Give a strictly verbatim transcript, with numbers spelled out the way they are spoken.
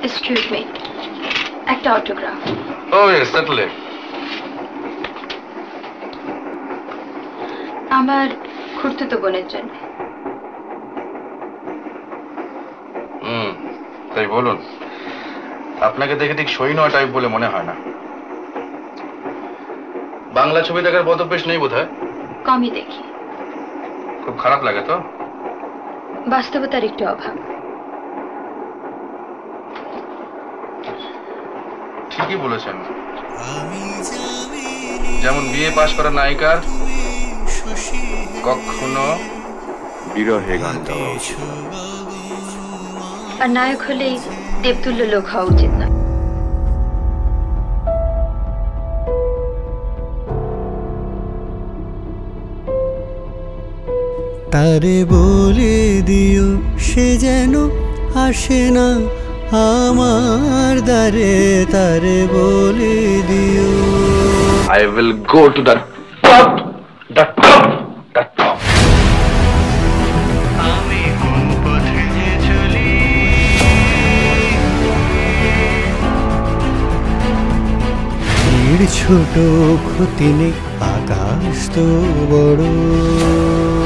Excuse me. একটা autograph. Oh yes, certainly. আমার খুড়তুতো বোনের জন্য। হুম, তাই বলুন। আপনাকে দেখে ঠিক সই নয় টাইপ বলে মনে হয় না। বাংলা ছবি দেখার বদভ্যাস নেই বোধহয়। কমই দেখি। খুব খারাপ লাগে তো? বাস্তবতার একটু অভাব। ঠিকই বলেছেন। যেমন বিএ পাশ করা নায়িকার কখনো বিরহে গান গাওয়া উচিত না। আর নায়ক হলেই দেবতুল্য লোক হওয়া উচিত না। তারে বলে দিও সে যেন আসে না আমার দ্বারে, তারে বলে দিও। I will go to the top, the top, the top. আমি কোন পথে যে চলি, তীর ছোট ক্ষতি নেই, আকাশ তো বড়।